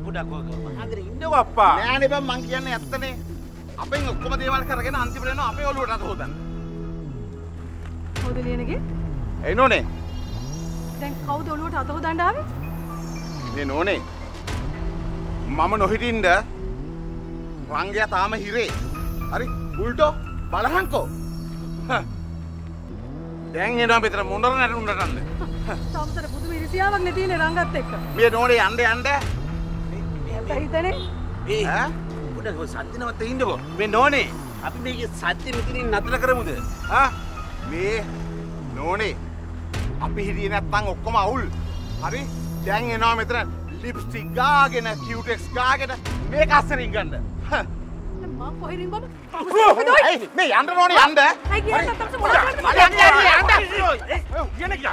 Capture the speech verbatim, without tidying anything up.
පොඩක් ඔය මහාගර ඉන්නකෝ අප්පා. නෑනේ බං මං කියන්නේ ඇත්තනේ. අපෙන් ඔක්කොම දේවල් කරගෙන අන්තිමට එනවා අපේ ඔළුවට අත හොදන්න. කවුද ලියනගේ? ඒ නෝනේ. දැන් කවුද ඔළුවට අත හොදන්න ආවේ? මේ නෝනේ. මම නොහිටින්ද රංගයා තාම හිරේ. හරි උල්ටෝ බලහන්කෝ. දැන් එනවා මෙතන මොනතර නැටුම් නටන්න. තාමතර පුදුම ඉරිසියාවක් නේ තියෙන්නේ රංගත් එක්ක. මේ නෝනේ යන්න යන්න. මට හිතන්නේ ඒ ඈ පොඩක් ඔය සද්ද නවත්ත ඉන්නකෝ. මේ නෝනේ අපි මේකේ සද්ද මෙතනින් නතර කරමුද? ආ මේ නෝනේ අපි හිටියේ නැත්තම් ඔක්කොම අවුල්. හරි දැන් එනවා මෙතන ලිප්ස්ටික් ගාගෙන කියුටෙක්ස් ගාගෙන මේක අස්සරින් ගන්න. මම කොහෙරින් බබ? මේ යන්න නෝනේ යන්න. අයි ගියත් අතට මොකක්ද? යන්න යන්න යන්න.